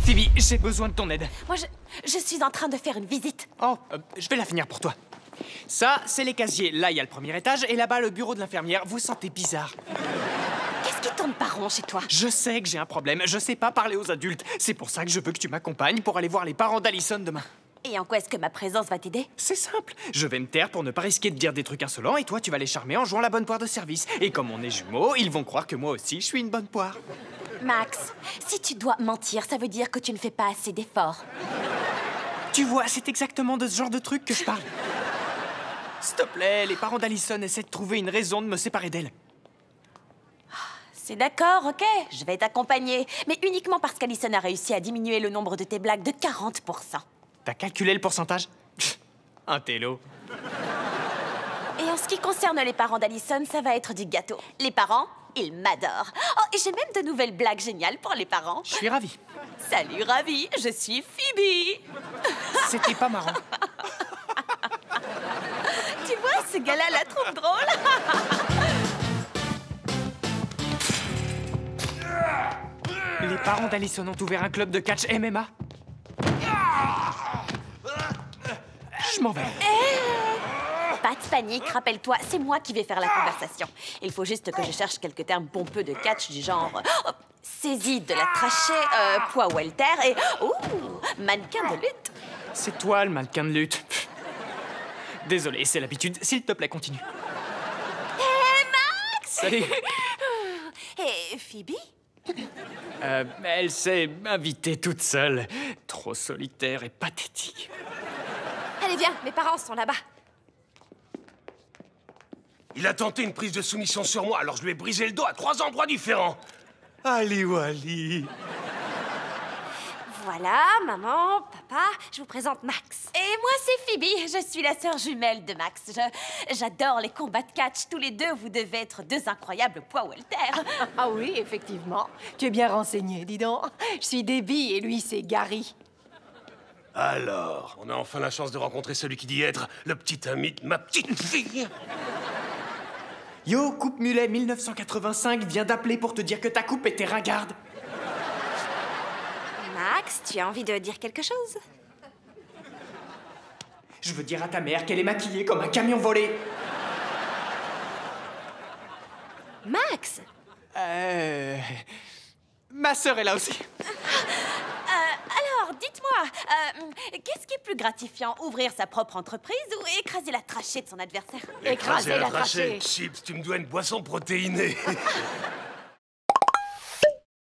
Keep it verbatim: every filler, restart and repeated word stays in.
Phoebe, j'ai besoin de ton aide. Moi, je, je suis en train de faire une visite. Oh, euh, je vais la finir pour toi. Ça, c'est les casiers. Là, il y a le premier étage et là-bas, le bureau de l'infirmière. Vous sentez bizarre. Qu'est-ce qui tourne pas rond chez toi? Je sais que j'ai un problème. Je sais pas parler aux adultes. C'est pour ça que je veux que tu m'accompagnes pour aller voir les parents d'Allison demain. Et en quoi est-ce que ma présence va t'aider? C'est simple. Je vais me taire pour ne pas risquer de dire des trucs insolents et toi, tu vas les charmer en jouant la bonne poire de service. Et comme on est jumeaux, ils vont croire que moi aussi, je suis une bonne poire. Max, si tu dois mentir, ça veut dire que tu ne fais pas assez d'efforts. Tu vois, c'est exactement de ce genre de truc que je parle. S'il te plaît, les parents d'Allison essaient de trouver une raison de me séparer d'elle. C'est d'accord, ok, je vais t'accompagner. Mais uniquement parce qu'Allison a réussi à diminuer le nombre de tes blagues de quarante pour cent. T'as calculé le pourcentage? Pff, un télo. Et en ce qui concerne les parents d'Allison, ça va être du gâteau. Les parents, ils m'adorent. Oh, et j'ai même de nouvelles blagues géniales pour les parents. Je suis ravi. Salut, Ravi, je suis Phoebe. C'était pas marrant. Tu vois, ce gars-là la trouve drôle. Les parents d'Allison ont ouvert un club de catch M M A. Je m'en vais. Pas de panique, rappelle-toi, c'est moi qui vais faire la conversation. Il faut juste que je cherche quelques termes pompeux de catch du genre oh, saisie de la trachée, euh, poids welter et ouh, mannequin de lutte. C'est toi le mannequin de lutte. Pff. Désolé, c'est l'habitude. S'il te plaît, continue. Hé, Max! Salut. Et Phoebe? Euh, elle s'est invitée toute seule. Trop solitaire et pathétique. Allez, viens, mes parents sont là-bas. Il a tenté une prise de soumission sur moi, alors je lui ai brisé le dos à trois endroits différents. Ali Wali. Voilà, maman, papa, je vous présente Max. Et moi, c'est Phoebe, je suis la sœur jumelle de Max. Je, j'adore les combats de catch. Tous les deux, vous devez être deux incroyables poids welter. Ah oui, effectivement. Tu es bien renseigné, dis donc. Je suis Debbie et lui, c'est Gary. Alors, on a enfin la chance de rencontrer celui qui dit être le petit ami de ma petite fille. Yo, Coupe Mulet mille neuf cent quatre-vingt-cinq vient d'appeler pour te dire que ta coupe était ringarde. Max, tu as envie de dire quelque chose? Je veux dire à ta mère qu'elle est maquillée comme un camion volé. Max? Euh... Ma sœur est là aussi. Alors, dites-moi, euh, qu'est-ce qui est plus gratifiant, ouvrir sa propre entreprise ou écraser la trachée de son adversaire? Écraser la trachée. trachée. Chips, tu me dois une boisson protéinée.